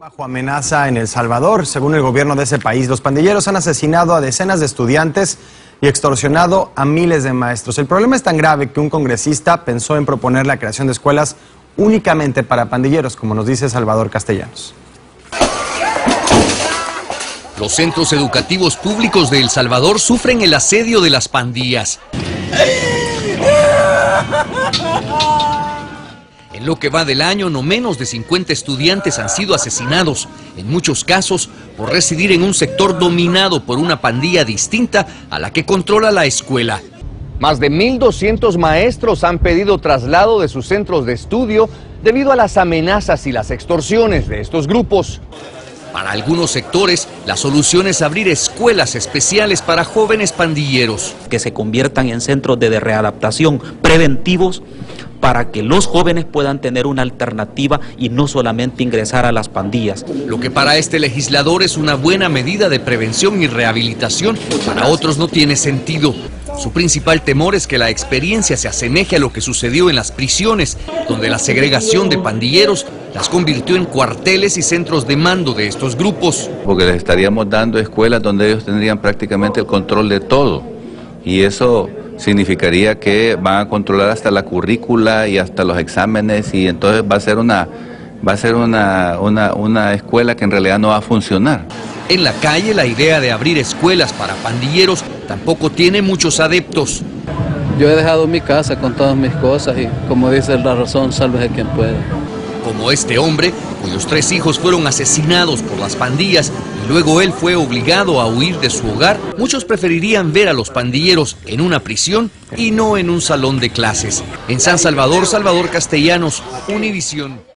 Bajo amenaza en El Salvador, según el gobierno de ese país, los pandilleros han asesinado a decenas de estudiantes y extorsionado a miles de maestros. El problema es tan grave que un congresista pensó en proponer la creación de escuelas únicamente para pandilleros, como nos dice Salvador Castellanos. Los centros educativos públicos de El Salvador sufren el asedio de las pandillas. En lo que va del año, no menos de 50 estudiantes han sido asesinados, en muchos casos por residir en un sector dominado por una pandilla distinta a la que controla la escuela. Más de 1.200 maestros han pedido traslado de sus centros de estudio debido a las amenazas y las extorsiones de estos grupos. Para algunos sectores, la solución es abrir escuelas especiales para jóvenes pandilleros. Que se conviertan en centros de readaptación preventivos para que los jóvenes puedan tener una alternativa y no solamente ingresar a las pandillas. Lo que para este legislador es una buena medida de prevención y rehabilitación, para otros no tiene sentido. Su principal temor es que la experiencia se asemeje a lo que sucedió en las prisiones, donde la segregación de pandilleros las convirtió en cuarteles y centros de mando de estos grupos. Porque les estaríamos dando escuelas donde ellos tendrían prácticamente el control de todo, y eso significaría que van a controlar hasta la currícula y hasta los exámenes, y entonces va a ser una escuela que en realidad no va a funcionar. En la calle, la idea de abrir escuelas para pandilleros tampoco tiene muchos adeptos. Yo he dejado mi casa con todas mis cosas y, como dice la razón, sálvese quien pueda. Como este hombre, cuyos 3 hijos fueron asesinados por las pandillas y luego él fue obligado a huir de su hogar, muchos preferirían ver a los pandilleros en una prisión y no en un salón de clases. En San Salvador, Salvador Castellanos, Univisión.